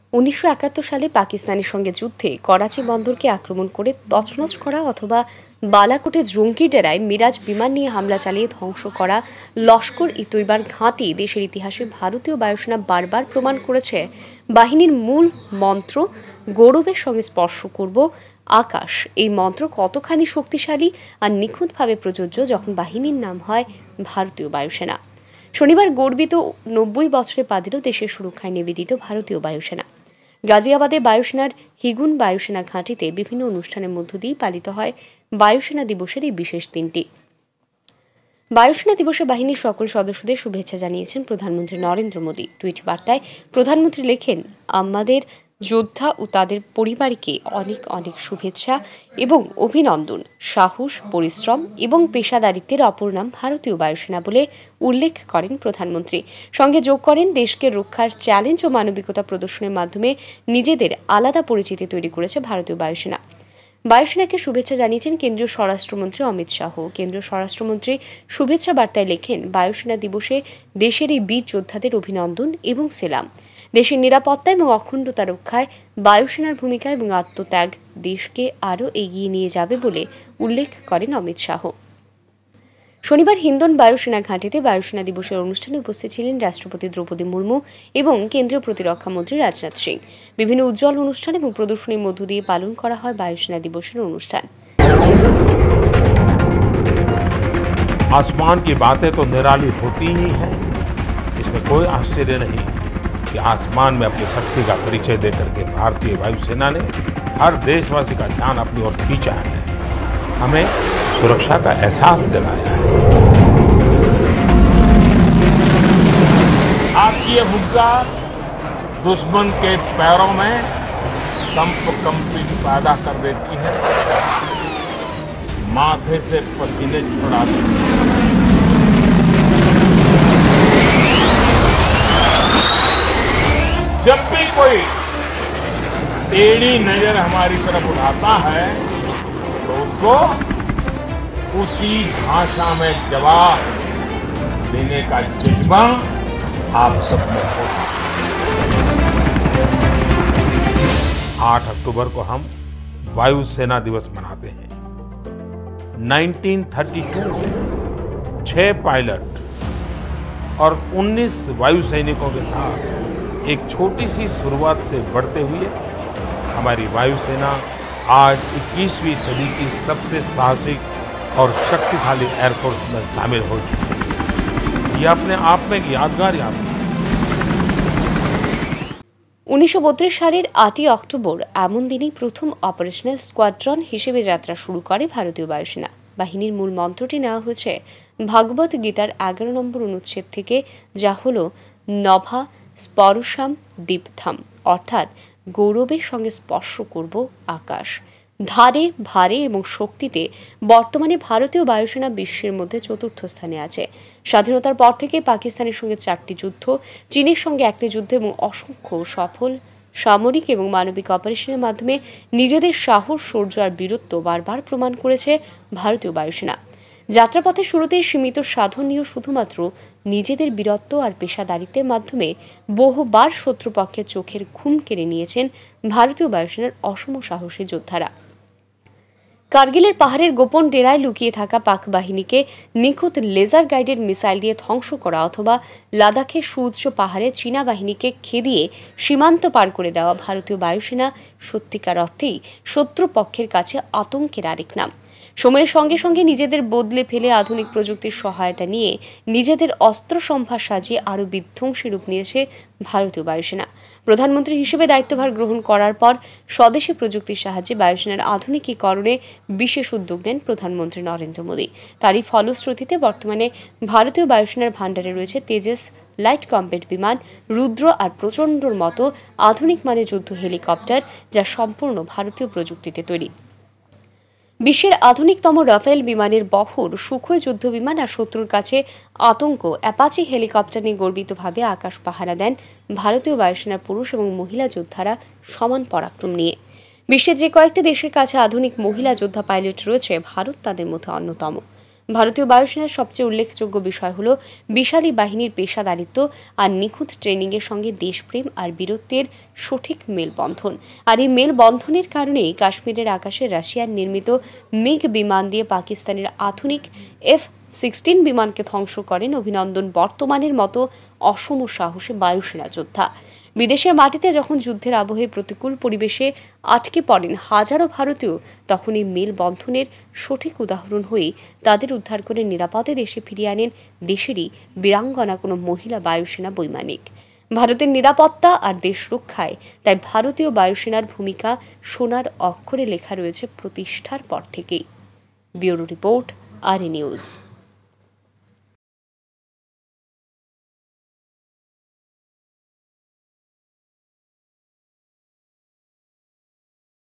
1971 সালে পাকিস্তানের সঙ্গে যুদ্ধে করাচি বন্দরকে আক্রমণ করে তছনছ করা অথবা বালাকোটে জঙ্গি ডেরায় মিরাজ বিমান নিয়ে হামলা চালিয়ে ধ্বংস করা লস্কর ই তৈবার ঘাঁটি দেশের ইতিহাসে ভারতীয় বায়ুসেনা বারবার প্রমাণ করেছে বাহিনীর মূল মন্ত্র গৌরবের সঙ্গে স্পর্শ করব আকাশ। এই মন্ত্র কতখানি শক্তিশালী আর নিখুঁতভাবে প্রযোজ্য যখন বাহিনীর নাম হয় ভারতীয় বায়ুসেনা। শনিবার গর্বিত 90 বছরে পা দিল দেশের সুরক্ষায় নিবেদিত ভারতীয় বায়ুসেনা। গাজিয়াবাদে বায়ুসেনার হিগুন বায়ুসেনা ঘাঁটিতে বিভিন্ন অনুষ্ঠানের মধ্য দিয়ে পালিত হয় বায়ুসেনা দিবসের এই বিশেষ দিনটি। বায়ুসেনা দিবসে বাহিনীর সকল সদস্যদের শুভেচ্ছা জানিয়েছেন প্রধানমন্ত্রী নরেন্দ্র মোদী। টুইট বার্তায় প্রধানমন্ত্রী লেখেন, আমাদের যোদ্ধা ও তাদের পরিবারকে অনেক অনেক শুভেচ্ছা এবং অভিনন্দন। সাহস, পরিশ্রম এবং পেশাদারিত্বের অপর নাম ভারতীয় বায়ুসেনা বলে উল্লেখ করেন প্রধানমন্ত্রী। সঙ্গে যোগ করেন, দেশকে রক্ষার চ্যালেঞ্জ ও মানবিকতা প্রদর্শনের মাধ্যমে নিজেদের আলাদা পরিচিতি তৈরি করেছে ভারতীয় বায়ুসেনা। বায়ুসেনাকে শুভেচ্ছা জানিয়েছেন কেন্দ্রীয় স্বরাষ্ট্রমন্ত্রী অমিত শাহ। কেন্দ্রীয় স্বরাষ্ট্রমন্ত্রী শুভেচ্ছা বার্তায় লেখেন, বায়ুসেনা দিবসে দেশের এই বীর যোদ্ধাদের অভিনন্দন এবং সেলাম। দেশের নিরাপত্তা এবং অখণ্ডতা রক্ষায় বায়ুসেনার ভূমিকা এবং আত্মত্যাগ দেশকে আরও এগিয়ে নিয়ে যাবে বলে উল্লেখ করেন অমিত শাহ। শনিবার হিন্দন বায়ুসেনা ঘাঁটিতে বায়ুসেনা দিবসের অনুষ্ঠানে উপস্থিত ছিলেন রাষ্ট্রপতি দ্রৌপদী মুর্মু এবং কেন্দ্রীয় প্রতিরক্ষা মন্ত্রী রাজনাথ সিং। বিভিন্ন উজ্জ্বল অনুষ্ঠান এবং প্রদর্শনীর মধ্য দিয়ে পালন করা হয় বায়ুসেনা দিবসের অনুষ্ঠান। आसमान की बातें तो निराली होती ही हैं, इसमें कोई आश्चर्य नहीं कि आसमान में अपनी शक्ति का परिचय देकर के भारतीय वायुसेना ने हर देशवासी का ध्यान अपनी ओर खींचा है, हमें सुरक्षा का एहसास दिलाया है। आपकी ये हुंकार दुश्मन के पैरों में कंपन पैदा कर देती है, माथे से पसीने छुड़ा देती है। जब भी कोई टेढ़ी नजर हमारी तरफ उठाता है तो उसको उसी भाषा में जवाब देने का जज्बा आप सब में होगा। 8 अक्टूबर को हम वायुसेना दिवस मनाते हैं। 1932 में 6 पायलट और 19 वायु सैनिकों के साथ एक छोटी सी शुरुआत से बढ़ते हुए हमारी वायुसेना आज 21वीं सदी की सबसे साहसिक और शक्तिशाली एयरफोर्स में शामिल हो चुकी है। ये अपने आप में एक यादगार यात्रा। 1932 সালের 8ই অক্টোবর এমন দিনই প্রথম অপারেশনাল স্কোয়াড্রন হিসেবে যাত্রা শুরু করে ভারতীয় বায়ুসেনা। বাহিনীর মূল মন্ত্রটি নেওয়া হয়েছে ভাগবত গীতার 11 নম্বর অনুচ্ছেদ থেকে, যা হল নভা স্পরশাম দীপথাম, অর্থাৎ গৌরবের সঙ্গে স্পর্শ করব আকাশ। ধারে, ভারে এবং শক্তিতে বর্তমানে ভারতীয় বায়ুসেনা বিশ্বের মধ্যে চতুর্থ স্থানে আছে। স্বাধীনতার পর থেকে পাকিস্তানের সঙ্গে 4টি যুদ্ধ, চীনের সঙ্গে 1টি যুদ্ধ এবং অসংখ্য সফল সামরিক এবং মানবিক অপারেশনের মাধ্যমে নিজেদের সাহস, শৌর্য আর বীরত্ব বারবার প্রমাণ করেছে ভারতীয় বায়ুসেনা। যাত্রাপথের শুরুতেই সীমিত সাধন নিয়ে শুধুমাত্র নিজেদের বীরত্ব আর পেশাদারিত্বের মাধ্যমে বহুবার শত্রুপক্ষের চোখের ঘুম কেড়ে নিয়েছেন ভারতীয় বায়ুসেনার অসম সাহসী যোদ্ধারা। কার্গিলের পাহাড়ের গোপন ডেরায় লুকিয়ে থাকা পাক বাহিনীকে নিখুঁত লেজার গাইডেড মিসাইল দিয়ে ধ্বংস করা অথবা লাদাখের সুউচ্চ পাহাড়ে চীনা বাহিনীকে খেদিয়ে সীমান্ত পার করে দেওয়া ভারতীয় বায়ুসেনা সত্যিকার অর্থেই শত্রুপক্ষের কাছে আতঙ্কের আরেক নাম। সময়ের সঙ্গে সঙ্গে নিজেদের বদলে ফেলে আধুনিক প্রযুক্তির সহায়তা নিয়ে নিজেদের অস্ত্র সম্ভার সাজিয়ে আরও বিধ্বংসী রূপ নিয়েছে ভারতীয় বায়ুসেনা। প্রধানমন্ত্রী হিসেবে দায়িত্বভার গ্রহণ করার পর স্বদেশী প্রযুক্তির সাহায্যে বায়ুসেনার আধুনিকীকরণে বিশেষ উদ্যোগ নেন প্রধানমন্ত্রী নরেন্দ্র মোদী। তারই ফলশ্রুতিতে বর্তমানে ভারতীয় বায়ুসেনার ভাণ্ডারে রয়েছে তেজস লাইট কমব্যাট বিমান, রুদ্র আর প্রচণ্ডর মতো আধুনিক মানের যুদ্ধ হেলিকপ্টার, যা সম্পূর্ণ ভারতীয় প্রযুক্তিতে তৈরি। বিশ্বের আধুনিকতম রাফেল বিমানের বহর, সুখোই যুদ্ধ বিমান আর শত্রুর কাছে আতঙ্ক অ্যাপাচি হেলিকপ্টার নিয়ে গর্বিতভাবে আকাশ পাহারা দেন ভারতীয় বায়ুসেনার পুরুষ এবং মহিলা যোদ্ধারা সমান পরাক্রম নিয়ে। বিশ্বের যে কয়েকটি দেশের কাছে আধুনিক মহিলা যোদ্ধা পাইলট রয়েছে, ভারত তাদের মধ্যে অন্যতম। ভারতীয় বায়ুসেনার সবচেয়ে উল্লেখযোগ্য বিষয় হল বিশালী বাহিনীর পেশাদারিত্ব আর নিখুঁত ট্রেনিংয়ের সঙ্গে দেশপ্রেম আর বীরত্বের সঠিক মেলবন্ধন। আর এই মেলবন্ধনের কারণেই কাশ্মীরের আকাশে রাশিয়ার নির্মিত মিগ বিমান দিয়ে পাকিস্তানের আধুনিক F-16 বিমানকে ধ্বংস করেন অভিনন্দন বর্তমানের মতো অসম সাহসী বায়ুসেনা যোদ্ধা। বিদেশের মাটিতে যখন যুদ্ধের আবহে প্রতিকূল পরিবেশে আটকে পড়েন হাজারো ভারতীয়, তখন এই মেলবন্ধনের সঠিক উদাহরণ হয়ে তাদের উদ্ধার করে নিরাপদে দেশে ফিরিয়ে আনেন দেশেরই বীরাঙ্গনা কোনো মহিলা বায়ুসেনা বৈমানিক। ভারতের নিরাপত্তা আর দেশ রক্ষায় তাই ভারতীয় বায়ুসেনার ভূমিকা সোনার অক্ষরে লেখা রয়েছে প্রতিষ্ঠার পর থেকেই। Bureau report, RA news.